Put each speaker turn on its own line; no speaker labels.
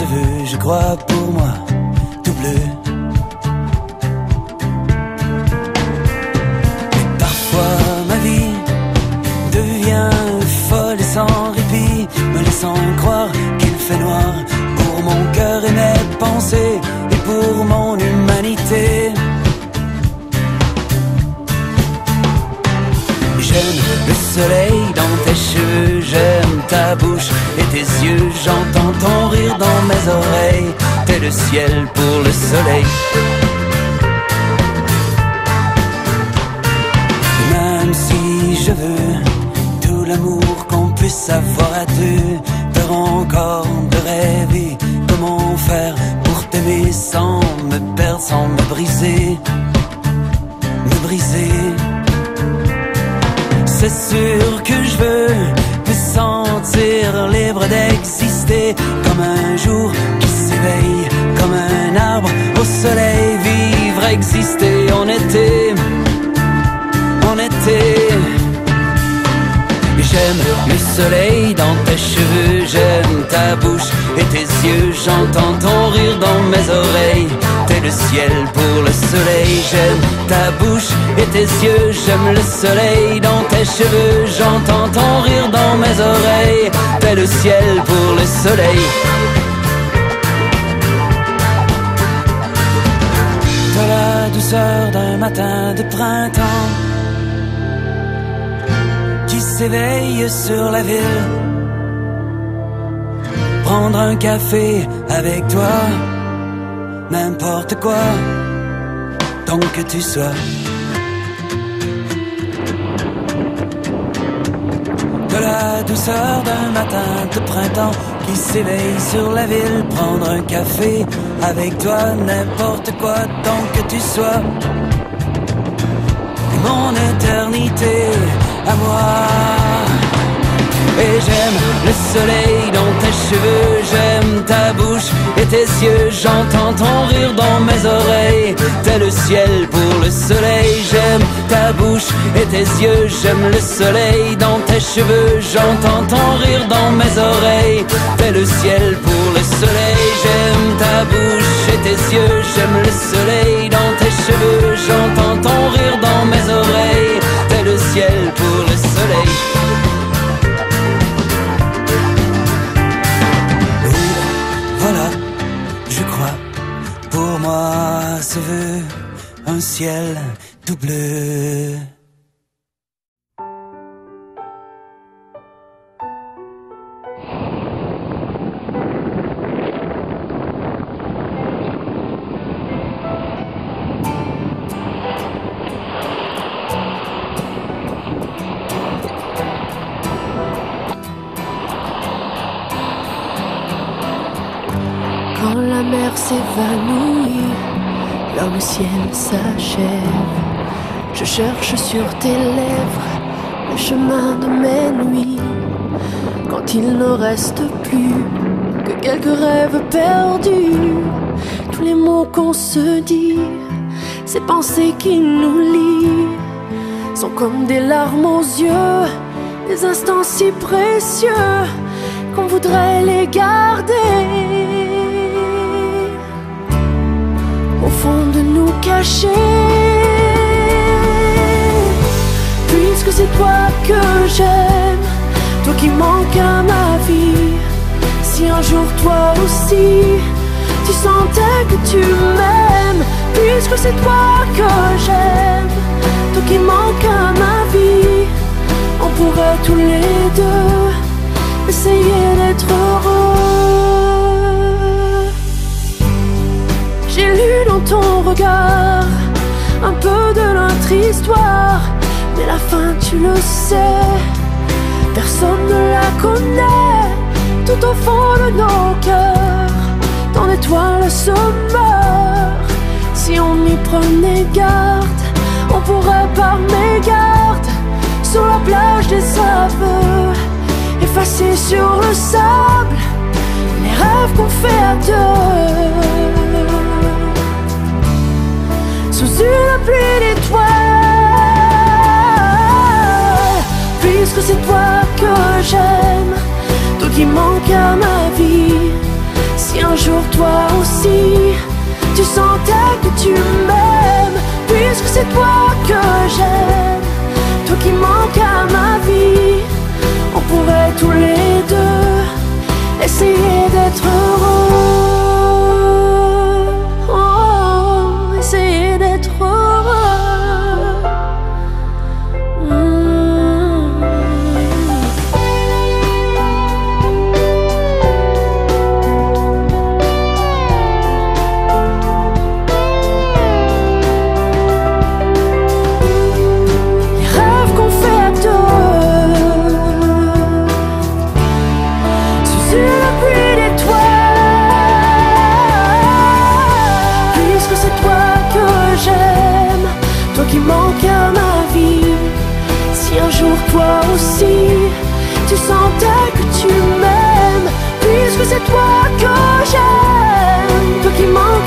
se veut, je crois, pour moi, tout bleu. Et parfois ma vie devient folle et sans répit, me laissant croire qu'il fait noir pour mon cœur et mes pensées et pour mon humanité. J'aime le soleil dans tes cheveux, j'aime ta bouche et tes yeux, j'entends ton rire dans mes oreilles, t'es le ciel pour le soleil. Et même si je veux tout l'amour qu'on puisse avoir à deux, peur encore de rêver, comment faire pour t'aimer sans me perdre, sans me briser, me briser. C'est sûr que je veux me sentir libre d'exister, comme un jour qui s'éveille, comme un arbre au soleil, vivre, exister en été, en été. J'aime le soleil dans tes cheveux, j'aime ta bouche et tes yeux, j'entends ton rire dans mes oreilles, t'es le ciel pour le soleil. J'aime ta bouche et tes yeux, j'aime le soleil dans tes cheveux, j'entends ton rire dans mes oreilles, t'es le ciel pour le soleil. T'as la douceur d'un matin de printemps qui s'éveille sur la ville. Prendre un café avec toi, n'importe quoi, tant que tu sois. De la douceur d'un matin de printemps qui s'éveille sur la ville. Prendre un café avec toi, n'importe quoi, tant que tu sois. Mon éternité à moi. Et j'aime le soleil dans tes cheveux, j'aime ta bouche et tes yeux, j'entends ton rire dans mes oreilles, t'es le ciel pour le soleil. J'aime ta bouche et tes yeux, j'aime le soleil dans tes cheveux, j'entends ton rire dans mes oreilles, t'es le ciel pour le soleil. J'aime ta bouche et tes yeux, j'aime le soleil dans tes cheveux, j'entends ton rire dans mes oreilles, t'es le ciel pour le soleil. Pour moi, se veut un ciel tout bleu.
Quand la mer s'évanouit, là où le ciel s'achève, je cherche sur tes lèvres le chemin de mes nuits. Quand il ne reste plus que quelques rêves perdus, tous les mots qu'on se dit, ces pensées qui nous lient, sont comme des larmes aux yeux, des instants si précieux qu'on voudrait les garder au fond de nous cachés. Puisque c'est toi que j'aime, toi qui manques à ma vie. Si un jour toi aussi tu sentais que tu m'aimes, puisque c'est toi que j'aime, toi qui manques à ma vie, on pourrait tous les deux essayer d'être heureux. J'ai lu dans ton regard un peu de notre histoire, mais la fin tu le sais, personne ne la connaît. Tout au fond de nos cœurs, tant d'étoiles se meurent. Si on y prenait garde, on pourrait par mégarde, sur la plage des aveux, effacer sur le sable les rêves qu'on fait à deux. Sous une pluie d'étoiles, puisque c'est toi que j'aime, toi qui manques à ma vie. Si un toi aussi tu sentais que tu m'aimes, puisque c'est toi que j'aime, toi qui manques à ma vie, on pourrait tous les deux essayer d'être heureux, oh, essayer d'être heureux. Qui manque à ma vie. Si un jour toi aussi tu sentais que tu m'aimes, puisque c'est toi que j'aime, toi qui manques